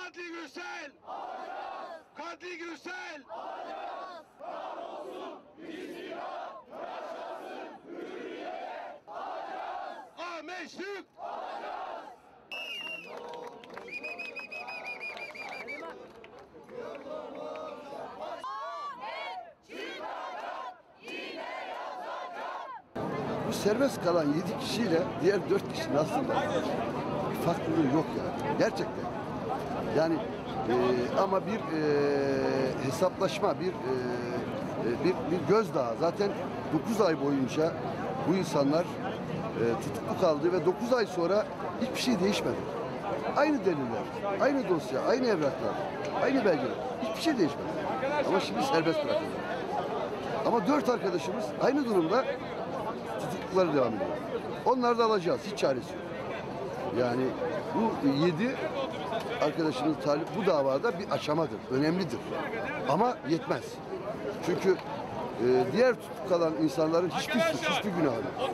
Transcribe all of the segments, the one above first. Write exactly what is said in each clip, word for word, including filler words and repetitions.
Kadri Gursel! Alacağız! Kadri Gursel! Alacağız! Kahrolsun istiklal, yaşasın hürriyet! Alacağız! Ahmet Sik! Alacağız! Bu serbest kalan yedi kişiyle diğer dört kişinin aslında bir farklılığı yok yani. Gerçekten. Yani e, ama bir e, hesaplaşma, bir, e, bir bir gözdağı. Zaten dokuz ay boyunca bu insanlar e, tutuklu kaldı ve dokuz ay sonra hiçbir şey değişmedi. Aynı deliller, aynı dosya, aynı evraklar, aynı belgeler. Hiçbir şey değişmedi. Ama şimdi serbest bırakıldı. Ama dört arkadaşımız aynı durumda tutuklukları devam ediyor. Onları da alacağız. Hiç çaresi yok. Yani bu yedi arkadaşımız talip bu davada bir aşamadır. Önemlidir. Ama yetmez. Çünkü e, diğer tutuklu kalan insanların hiçbir suç, hiçbir günahı yok.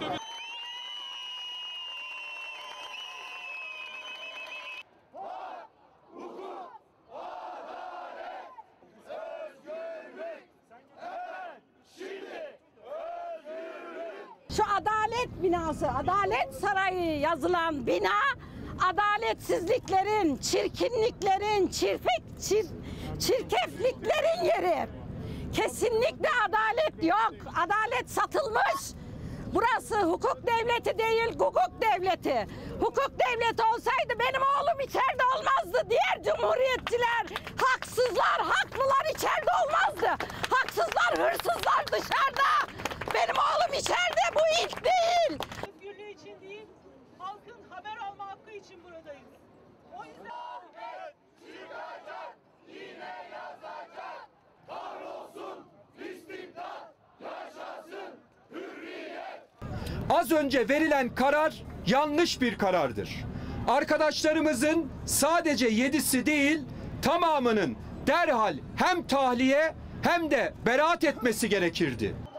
Şu adalet binası, adalet sarayı yazılan bina, adaletsizliklerin, çirkinliklerin, çirfek, çir, çirkefliklerin yeri. Kesinlikle adalet yok. Adalet satılmış. Burası hukuk devleti değil, hukuk devleti. Hukuk devleti olsaydı benim oğlum içeride olmazdı. Diğer cumhuriyetçiler, haksızlar, haklılar içeride olmazdı. Haksızlar, hırsızlar dışarıda. Benim oğlum içeride, bu ilk değil. Özgürlüğü için değil, halkın haber alma hakkı için buradayız. O yüzden... Ahmet çıkacak, yine yazacak. Kahrolsun istiklal, yaşasın hürriyet. Az önce verilen karar yanlış bir karardır. Arkadaşlarımızın sadece yedisi değil, tamamının derhal hem tahliye hem de beraat etmesi gerekirdi.